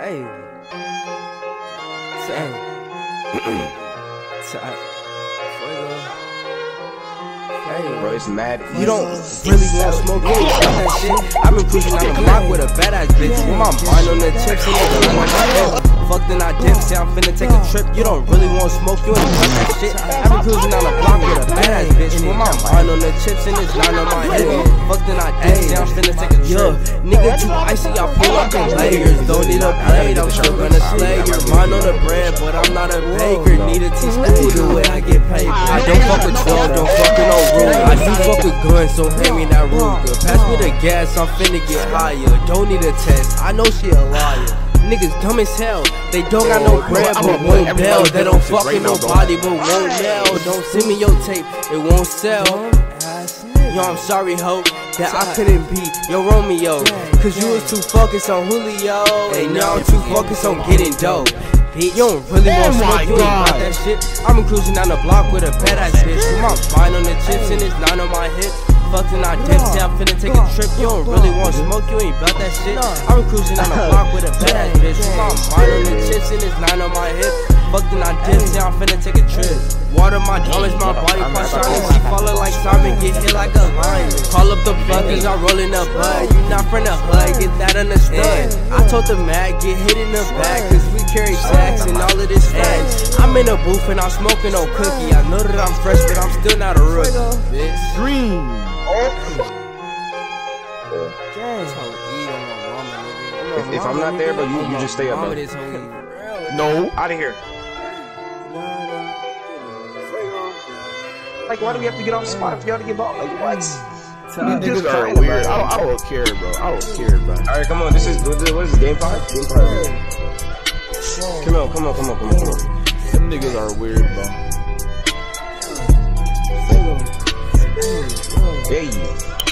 Hey. Bro, it's mad. You don't really want smoke, you ain't got that shit. I've been cruising on the block with a badass bitch. With my mind on the chips and nigga on my head. Fuck then I dip, say I'm finna take a trip. You don't really want smoke, you ain't got that shit. I've been cruising on the block with a badass bitch. With my mind on the chips and it's not on my head. Fuck then I dip, say I'm finna take a trip. Nigga too icy, I pull up in layers. Don't need a blade, I'm still gonna slay your mind on the bread, but I'm not a baker. Need a teach school the way I get paid. I don't fuck with 12, don't fuck with no rule. I do fuck with guns, so hand me that Ruger. Pass me the gas, I'm finna get higher. Don't need a test, I know she a liar. Niggas dumb as hell, they don't got no bread but won't bail. They don't fuck with nobody but won't nail. Don't send me your tape, it won't sell. Yo, I'm sorry, ho, that I couldn't be your Romeo, cause you was too focused on Julio. And now I'm too focused on getting dope. You don't really want smoke, you ain't got that shit. I'm cruising down the block with a badass bitch. With my mind on the chips and it's 9 on my hip. Fucked and I dip, say I'm finna take a trip. You don't really want smoke, you ain't bout that shit. I'm cruising down the block with a badass bitch. With my mind on the chips and it's 9 on my hip. Fucked and I dip, say I'm finna take a trip. Water my diamonds, my body part shining. She falling like Simon, get hit like a lion. Call up the pluggers, I'm rolling up bud. You not from the hood, get that understood. I told the mag, get hit in the back, cause we carry sacks and all of this fat. I'm in a booth and I'm smoking no cookie. I know that I'm fresh, but I'm still not a rookie. Bitch. Green. If I'm not there, but you just stay up, bro. No, out of here. Like, why do we have to get off the spot if y'all to get bought? Like, what? Niggas are weird. I don't care, bro. I don't care, bro. Alright, come on. This is, what is this, game 5? Game 5. Come on. Them niggas are weird, bro. Hey.